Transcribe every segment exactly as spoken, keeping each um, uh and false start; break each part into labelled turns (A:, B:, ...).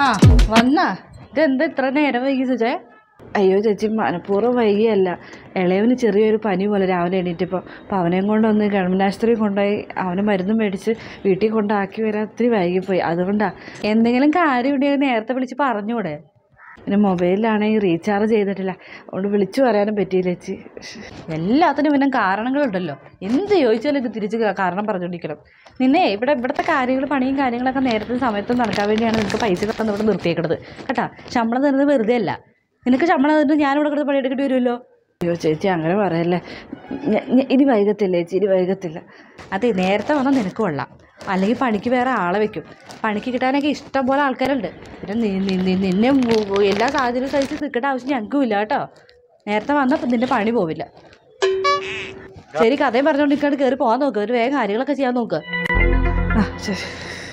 A: ആ വന്നാ ഇതെന്താ ഇത്ര നേരം വൈകി സുജേ?
B: അയ്യോ ചേച്ചി, മനഃപൂർവ്വം വൈകിയല്ല. ഇളയവന് ചെറിയൊരു പനി പോലെ രാവിലെ എണീറ്റപ്പോൾ അപ്പോൾ അവനെയും കൊണ്ടൊന്ന് ഗവൺമെൻറ് ആശുപത്രിയിൽ കൊണ്ടുപോയി അവന് മരുന്ന് മേടിച്ച് വീട്ടിൽ കൊണ്ടാക്കി വരാൻ ഒത്തിരി വൈകിപ്പോയി. അതുകൊണ്ടാണ്.
A: എന്തെങ്കിലും കാര്യം ഉണ്ടെങ്കിൽ നേരത്തെ വിളിച്ച് പറഞ്ഞൂടെ?
B: പിന്നെ മൊബൈലിലാണെങ്കിൽ റീചാർജ് ചെയ്തിട്ടില്ല, അതുകൊണ്ട് വിളിച്ചു പറയാനും പറ്റിയില്ല ചേച്ചി.
A: എല്ലാത്തിനും പിന്നെ കാരണങ്ങളുണ്ടല്ലോ. എന്ത് ചോദിച്ചാലും ഇത് തിരിച്ച് കാരണം പറഞ്ഞുകൊണ്ടിരിക്കണം. നിന്നെ ഇവിടെ ഇവിടുത്തെ കാര്യങ്ങൾ പണിയും കാര്യങ്ങളൊക്കെ നേരത്തെ സമയത്ത് നടക്കാൻ വേണ്ടിയാണ് നിനക്ക് പൈസ തന്ന് ഇവിടെ നിർത്തിയേക്കണത് കേട്ടാ. ശമ്പളം തരുന്നത് വെറുതെ അല്ല. നിനക്ക് ശമ്പളം തന്നിട്ട് ഞാനിവിടെ കിടന്ന് പണിയെടുക്കേണ്ടി വരുമല്ലോ.
B: അയ്യോ ചേച്ചി, അങ്ങനെ പറയല്ലേ. ഇനി വൈകത്തില്ല ചേച്ചി, ഇനി വൈകത്തില്ല.
A: അതെ, നേരത്തെ വന്നാൽ നിനക്ക് കൊള്ളാം. അല്ലെങ്കിൽ പണിക്ക് വേറെ ആളെ വെക്കും. പണിക്ക് കിട്ടാനൊക്കെ ഇഷ്ടം പോലെ ആൾക്കാരുണ്ട്. പിന്നെ നിന്നെ എല്ലാ സാഹചര്യവും സഹിച്ച് നിൽക്കേണ്ട ആവശ്യം ഞങ്ങൾക്കും ഇല്ല കേട്ടോ. നേരത്തെ വന്നാൽ നിന്റെ പണി പോവില്ല. ശരി, കഥയും പറഞ്ഞുകൊണ്ടിരിക്കാണ്ട് കയറി പോകാൻ നോക്കുക. ഒരു വേഗം കാര്യങ്ങളൊക്കെ ചെയ്യാൻ നോക്കുക.
B: ആ ശരി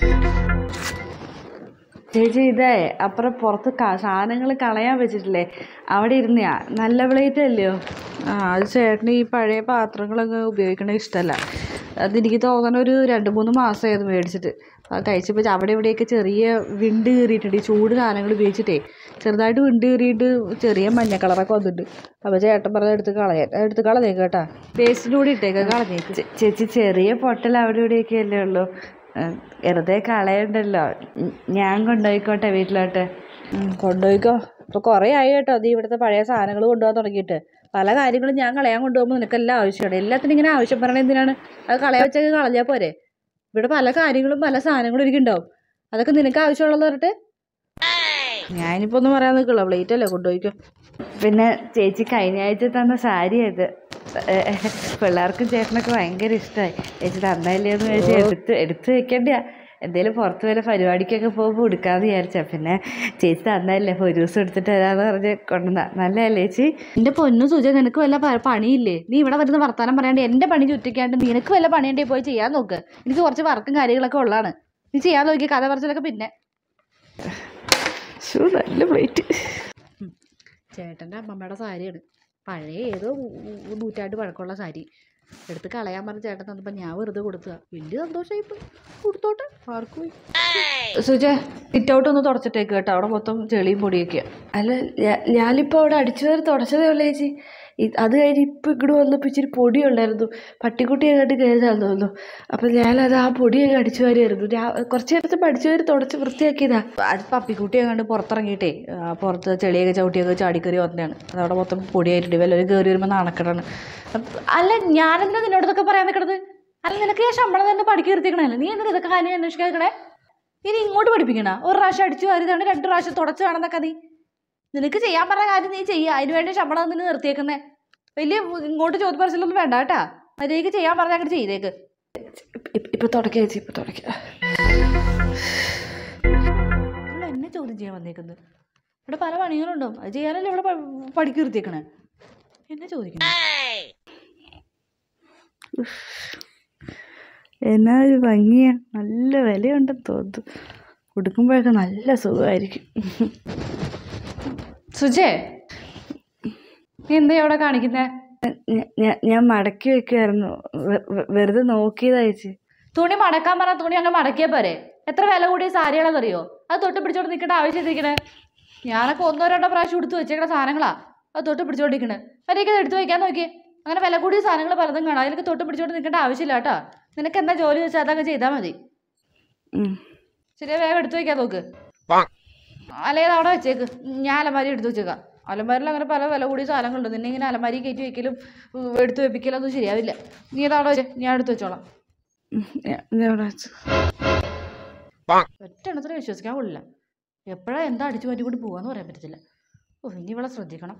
B: ചേച്ചി. ഇതേ അപ്പുറം പുറത്ത് സാധനങ്ങൾ കളയാൻ വെച്ചിട്ടില്ലേ, അവിടെ ഇരുന്നയാ. നല്ല പ്ലേറ്റ് അല്ലയോ?
A: ആ, അത് ചേട്ടന് ഈ പഴയ പാത്രങ്ങളൊക്കെ ഉപയോഗിക്കണത് ഇഷ്ടമല്ല. അതെനിക്ക് തോന്നണ ഒരു രണ്ട് മൂന്ന് മാസമായത് മേടിച്ചിട്ട്. അത് കഴിച്ചപ്പോൾ അവിടെ ഇവിടെയൊക്കെ ചെറിയ വിണ്ട് കീറിയിട്ടുണ്ട്. ഈ ചൂട് സാധനങ്ങൾ ഉപയോഗിച്ചിട്ടേ ചെറുതായിട്ട് വിണ്ട് കീറിയിട്ട് ചെറിയ മഞ്ഞ കളറൊക്കെ വന്നിട്ടുണ്ട്. അപ്പോൾ ചേട്ടൻ പറഞ്ഞ എടുത്ത് കളയാൻ എടുത്ത് കളഞ്ഞേക്ക് കേട്ടാ. പേസ്റ്റിൻ്റെ കൂടി ഇട്ടേക്ക്, കളഞ്ഞേക്ക്.
B: ചേച്ചി ചെറിയ പൊട്ടൽ അവിടെ ഇവിടെയൊക്കെ അല്ലേ ഉള്ളൂ, വെറുതെ കളയണ്ടല്ലോ. ഞാൻ കൊണ്ടുപോയിക്കോട്ടെ വീട്ടിലോട്ട്?
A: കൊണ്ടുപോയിക്കോ. ഇപ്പോൾ കുറേ ആയി കേട്ടോ നീ ഇവിടുത്തെ പഴയ സാധനങ്ങൾ കൊണ്ടുപോകാൻ തുടങ്ങിയിട്ട്. പല കാര്യങ്ങളും ഞാൻ കളയാൻ കൊണ്ടുപോകുമ്പോൾ നിനക്കെല്ലാം ആവശ്യമാണ്. എല്ലാത്തിനും ഇങ്ങനെ ആവശ്യം പറയണത് എന്തിനാണ്? അത് കളയാൻ വെച്ചൊക്കെ കളഞ്ഞാൽ പോരെ. ഇവിടെ പല കാര്യങ്ങളും പല സാധനങ്ങളും എനിക്കുണ്ടാവും. അതൊക്കെ നിനക്ക് ആവശ്യമുള്ളതെന്ന് പറഞ്ഞിട്ട് ഞാനിപ്പോൾ ഒന്നും പറയാൻ നിൽക്കില്ല. പ്ലേറ്റ് അല്ലേ, കൊണ്ടുപോയിക്കോ.
B: പിന്നെ ചേച്ചി കഴിഞ്ഞ ആഴ്ച തന്ന സാരി അത് പിള്ളേർക്കും ചേട്ടനൊക്കെ ഭയങ്കര ഇഷ്ടമായി. ചേച്ചി തന്നല്ലേ എന്ന് ചോദിച്ചാൽ എടുത്ത് എടുത്ത് വെക്കേണ്ടയാ. എന്തേലും പുറത്ത് വല്ല പരിപാടിക്കൊക്കെ പോകുമ്പോൾ എടുക്കാമെന്ന് വിചാരിച്ചാ. പിന്നെ ചേച്ചി തന്നല്ലേ, ഒരു ദിവസം എടുത്തിട്ട് തരാമെന്ന് പറഞ്ഞ് കൊണ്ടുവന്ന. നല്ലതല്ലേ ചേച്ചി?
A: എൻ്റെ പൊന്നു സുജ, നിനക്ക് വല്ല പണിയില്ലേ? നീ ഇവിടെ വരുന്ന വർത്താനം പറയാണ്ട് എൻ്റെ പണി ചുറ്റിക്കാണ്ട് നിനക്ക് വല്ല പണിയുണ്ടേ പോയി ചെയ്യാൻ നോക്ക്. എനിക്ക് കുറച്ച് വർക്കും കാര്യങ്ങളൊക്കെ ഉള്ളതാണ്. നീ ചെയ്യാൻ നോക്കി. കഥ പറച്ചിലൊക്കെ പിന്നെ.
B: ഷൂ, നല്ല പ്ലേറ്റ്.
A: ചേട്ടൻ്റെ അമ്മമ്മയുടെ സാരിയാണ്. പഴയ ഏതോ നൂറ്റാണ്ട് പഴക്കമുള്ള സാരി എടുത്ത് കളയാൻ പറഞ്ഞ ചേട്ടൻ തന്നപ്പോൾ ഞാൻ വെറുതെ കൊടുത്തതാ. വലിയ സന്തോഷമായിപ്പോൾ. കൊടുത്തോട്ടെ, ആർക്കും പോയി. സുജേ, സിറ്റ് ഔട്ട് ഒന്ന് തുടച്ചിട്ടേക്ക് കേട്ടോ. അവിടെ മൊത്തം ചെളിയും പൊടിയൊക്കെയാണ്.
B: അല്ല, ഞാനിപ്പോൾ അവിടെ അടിച്ചു കയറി തുടച്ചതേ ഉള്ളൂ ചേച്ചി. അത് കഴിഞ്ഞ് ഇപ്പം ഇങ്ങോട്ട് വന്നപ്പോൾ ഇച്ചിരി പൊടിയുണ്ടായിരുന്നു. പട്ടിക്കുട്ടിയെ കണ്ട് കയറിയതാന്ന് തോന്നുന്നു. അപ്പം ഞാനത് ആ പൊടിയൊക്കെ അടിച്ചു വാരിയായിരുന്നു. കുറച്ച് നേരത്തെ അടിച്ചു വാരി തുടച്ച് വൃത്തിയാക്കിയതാ.
A: അത് പപ്പിക്കുട്ടിയെ കണ്ട് പുറത്തിറങ്ങിയിട്ടേ പുറത്ത് ചെളിയൊക്കെ ചവിട്ടിയൊക്കെ ചാടിക്കറി വന്നതാണ്. അതവിടെ മൊത്തം പൊടിയായിട്ടുണ്ട്. വല്ലവരും കയറി വരുമ്പോൾ നാണക്കെടാണ്. അല്ല, ഞാനെന്തിനാ നിന്നോട് ഇതൊക്കെ പറയാൻ നിൽക്കണത്? അല്ല, നിനക്ക് ഞാൻ ശമ്പളം തന്നെ പഠിക്കി നിർത്തിക്കണല്ലേ. നീ എന്തിനാ ഇതൊക്കെ കാര്യം അന്വേഷിക്കണേ? ഇനി ഇങ്ങോട്ട് പഠിപ്പിക്കണ? ഒരു പ്രാവശ്യം അടിച്ചു വാരിതാണ്, രണ്ട് പ്രാവശ്യം തുടച്ചു വേണമെന്നൊക്കെ. നീ നിനക്ക് ചെയ്യാൻ പറഞ്ഞ കാര്യം നീ ചെയ്യുക. അതിന് വേണ്ടി ശമ്പളം തന്നെ നിർത്തിയേക്കുന്നേ. വലിയ ഇങ്ങോട്ട് ചോദ്യ പറച്ചിലൊന്നും വേണ്ട കേട്ടാ. അതിലേക്ക് ചെയ്യാൻ പറഞ്ഞാൽ അങ്ങനെ ചെയ്തേക്ക്.
B: ഇപ്പൊ തുടക്കുക ചേച്ചി, ഇപ്പൊ തുടക്കുക.
A: എന്നെ ചോദ്യം ചെയ്യാൻ വന്നേക്കുന്നത്? ഇവിടെ പല പണികളുണ്ടോ? അത് ചെയ്യാനല്ലേ ഇവിടെ പഠിക്കി നിർത്തിയേക്കണേ. എന്നെ ചോദിക്കണം.
B: എന്നാ ഒരു ഭംഗിയാ. നല്ല വിലയുണ്ടെന്ന് തോന്നുന്നു. കൊടുക്കുമ്പോഴൊക്കെ നല്ല സുഖമായിരിക്കും.
A: സുജേ, നീ എന്താ അവിടെ കാണിക്കുന്നേ?
B: ഞാൻ മടക്കി വെക്കുമായിരുന്നു, വെറുതെ നോക്കിയതാ ചേച്ചി.
A: തുണി മടക്കാൻ പറഞ്ഞ തുണി അങ്ങ് മടക്കിയാൽ പോരെ. എത്ര വില കൂടിയ സാരികളെന്നറിയോ? അത് തൊട്ട് പിടിച്ചോണ്ട് നിൽക്കേണ്ട ആവശ്യം ഇരിക്കണേ. ഞാനൊക്കെ ഒന്നോ രണ്ടോ പ്രാവശ്യം എടുത്ത് വെച്ചേക്കണ സാധനങ്ങളാ. അത് തൊട്ട് പിടിച്ചോണ്ടിരിക്കണേ. അവരൊക്കെ എടുത്ത് വയ്ക്കാൻ നോക്കിയേ. അങ്ങനെ വില കൂടിയ സാധനങ്ങൾ പലതും കാണാം. അതിലൊക്കെ തൊട്ട് പിടിച്ചോണ്ട് നിൽക്കേണ്ട ആവശ്യമില്ല കേട്ടോ. നിനക്ക് എന്താ ജോലി വെച്ചാൽ അതങ്ങ് ചെയ്താൽ മതി. ശരിയാ, വേഗം എടുത്ത് വയ്ക്കാൻ നോക്ക്. അല്ലെങ്കിൽ അവിടെ വെച്ചേക്ക്. ഞാൻ അലമാരി എടുത്ത് വെച്ചേക്കാം. അലമാരിൽ അങ്ങനെ പല വില കൂടിയ സാധനങ്ങളുണ്ട്. നിന്നെ ഇങ്ങനെ അലമാരി കയറ്റി വെക്കലും എടുത്ത് വെപ്പിക്കലൊന്നും ശരിയാവില്ല. നീ അതവിടെ വെച്ചേ, ഞാൻ എടുത്ത് വെച്ചോളാം. ഒറ്റെണ്ണത്തിന് വിശ്വസിക്കാൻ കൊള്ളില്ല. എപ്പോഴാ എന്താ അടിച്ചു മാറ്റി കൊണ്ട് പോവാന്ന് പറയാൻ പറ്റത്തില്ല. ഓ, ഇനി ഇവളെ ശ്രദ്ധിക്കണം.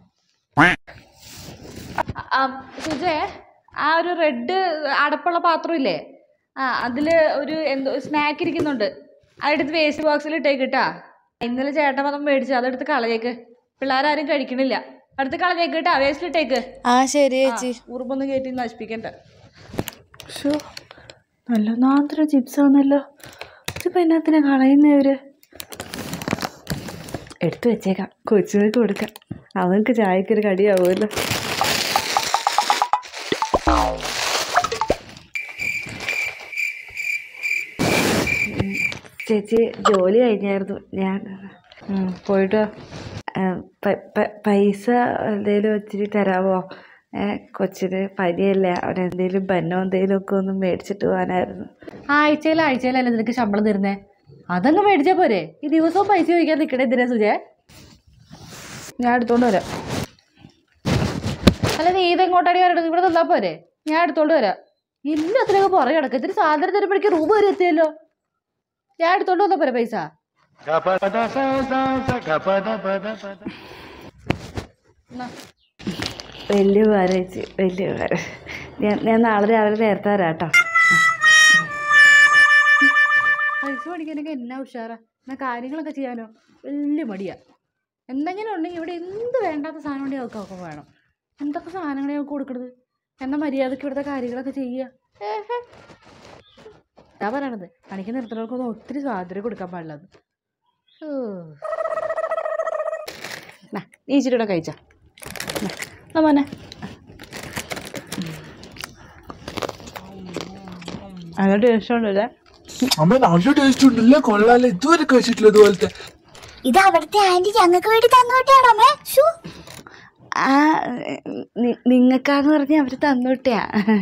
A: സുജേ, ആ ഒരു റെഡ് അടപ്പുള്ള പാത്രം ഇല്ലേ, ആ അതിൽ ഒരു എന്തോ സ്നാക്ക് ഇരിക്കുന്നുണ്ട്. അതെടുത്ത് വേസ്റ്റ് ബോക്സിൽ ഇട്ടേക്ക് കേട്ടാ. ഇന്നലെ ചേട്ടൻ വന്ന് മേടിച്ചു, അതെടുത്ത് കളയേക്ക്. പിള്ളേരാരും കഴിക്കണില്ല. അടുത്ത് കളഞ്ഞേക്ക് കേട്ടാ, വേസ്റ്റിലിട്ടേക്ക്.
B: ആ ശരി ചേച്ചി.
A: ഉറുമ്പൊന്നും കയറ്റി നശിപ്പിക്കണ്ട.
B: ഷോ, നല്ല നാന്തര ചിപ്സ് ആണല്ലോ. ഇതിപ്പോൾ എന്നാത്തിനാ കളയുന്നവര്? എടുത്തു വെച്ചേക്കാം, കൊച്ചുങ്ങൾക്ക് കൊടുക്കാം. അവർക്ക് ചായക്കൊരു കടിയാവുമല്ലോ. ചേച്ചി ജോലി കഴിഞ്ഞായിരുന്നു. ഞാൻ
A: പോയിട്ട്
B: പൈസ എന്തെങ്കിലും ഒത്തിരി തരാമോ? കൊച്ചിന് പനിയല്ലേ, അവിടെ എന്തെങ്കിലും ബന്നോ എന്തെങ്കിലും ഒക്കെ ഒന്ന് മേടിച്ചിട്ട് പോകാനായിരുന്നു.
A: ആഴ്ചയിൽ ആഴ്ചയിലല്ലേ നിനക്ക് ശമ്പളം തരുന്നേ? അതങ്ങ് മേടിച്ചാൽ പോരെ? ഈ ദിവസവും പൈസ ചോദിക്കാൻ നിൽക്കണേ എന്തിനാ സുജേ? ഞാൻ എടുത്തോണ്ട് വരാം. അല്ല നീ ഇതെങ്ങോട്ടാടി വരേണ്ടത്? ഇവിടെ തന്നാ പോരെ? ഞാൻ എടുത്തോണ്ട് വരാം. എല്ലാത്തിനൊക്കെ പുറകെ കിടക്കുക. ഇത്തിരി സാധനം തരുമ്പോഴേക്ക് റൂം വരെ എത്തിയല്ലോ. ഞാൻ എടുത്തോണ്ട് വന്നാ പോരെ പൈസ?
B: വലിയ ഉപകാരം ചേച്ചി, വലിയ ഉപകാരം. ഞാൻ ഞാൻ നാളെ രാവിലെ നേരത്തെ വരാം കേട്ടോ.
A: പൈസ പഠിക്കാനൊക്കെ എന്നാ ഉഷാറാ. എന്നാ കാര്യങ്ങളൊക്കെ ചെയ്യാനോ വലിയ മടിയാ. എന്തെങ്കിലും ഉണ്ടെങ്കിൽ ഇവിടെ എന്ത് വേണ്ടാത്ത സാധനം ഉണ്ടെങ്കിൽ അവൾക്ക് അവർക്ക് വേണം. എന്തൊക്കെ സാധനങ്ങളെ അവൾക്ക് കൊടുക്കണത്? എന്നാൽ മര്യാദയ്ക്ക് ഇവിടുത്തെ കാര്യങ്ങളൊക്കെ ചെയ്യുക. ഏഹേ ഞാൻ പറയണത് പണിക്ക് നിർത്തുന്നവർക്കൊന്നും ഒത്തിരി സ്വാതന്ത്ര്യം കൊടുക്കാൻ പാടില്ലത്. നീ ഇച്ചിരി കൂടെ കഴിച്ചാ മോനെ. നല്ല ടേസ്റ്റ് ഉണ്ടല്ലേ?
C: അമ്മ നല്ല ടേസ്റ്റ് ഉണ്ടല്ലേ? കൊള്ളാല്ലേ? ഇതുവരെ കഴിച്ചിട്ടില്ല ഇതുപോലത്തെ.
D: ഇത് അവിടുത്തെ ആന്റി ഞങ്ങൾക്ക് വേണ്ടി തന്നോട്ടാണോ അമ്മേ?
B: ആ നിങ്ങൾക്കാന്ന് പറഞ്ഞ് അവർ തന്നോട്ടിയാ.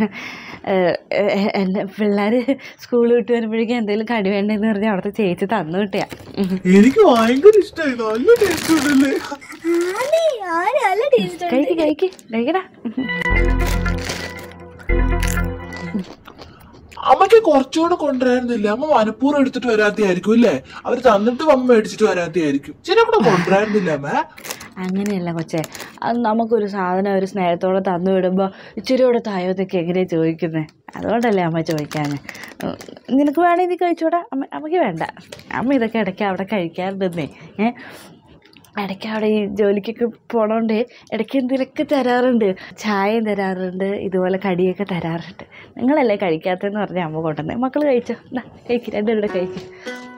B: എൻ്റെ പിള്ളേർ സ്കൂൾ വിട്ട് വരുമ്പോഴേക്കും എന്തെങ്കിലും കടി വേണ്ടെന്ന് പറഞ്ഞാൽ അവിടുത്തെ ചേച്ചി തന്നു കിട്ടിയാ.
C: എനിക്ക് ഭയങ്കര ഇഷ്ടമായി. നല്ല ടേസ്റ്റ് ഉണ്ടല്ലേ?
B: കഴിക്ക് കഴിക്ക് കഴിക്കടാ.
C: അമ്മക്ക് കുറച്ചുകൂടെ കൊണ്ടുവരായിരുന്നില്ല? അമ്മ മനപ്പൂർവ്വം എടുത്തിട്ട് വരാത്തായിരിക്കും അല്ലേ? അവര് തന്നിട്ട് അമ്മ മേടിച്ചിട്ട് വരാത്തായിരിക്കും. ചില കൂടെ കൊണ്ടുവരായിരുന്നില്ല അമ്മ?
B: അങ്ങനെയല്ല കൊച്ചേ, അത് നമുക്കൊരു സാധനം ഒരു സ്നേഹത്തോടെ തന്നു വിടുമ്പോൾ ഇച്ചിരി കൂടെ തായോന്നൊക്കെ എങ്ങനെയാണ് ചോദിക്കുന്നത്? അതുകൊണ്ടല്ലേ അമ്മ ചോദിക്കാൻ. നിനക്ക് വേണമെങ്കിൽ നീ കഴിച്ചൂടാ? അമ്മ അമ്മയ്ക്ക് വേണ്ട. അമ്മ ഇതൊക്കെ ഇടയ്ക്ക് അവിടെ കഴിക്കാറുണ്ടെന്നേ. ഏഹ് ഇടയ്ക്ക് അവിടെ ഈ ജോലിക്കൊക്കെ പോണോണ്ട് ഇടയ്ക്ക് എന്തെങ്കിലുമൊക്കെ തരാറുണ്ട്. ചായയും തരാറുണ്ട്, ഇതുപോലെ കടിയൊക്കെ തരാറുണ്ട്. നിങ്ങളല്ലേ കഴിക്കാത്തതെന്ന് പറഞ്ഞാൽ അമ്മ കൊണ്ടുവന്നേ. മക്കൾ കഴിച്ചോ? കഴിക്കും, രണ്ടുപേരുടെ കഴിക്കും.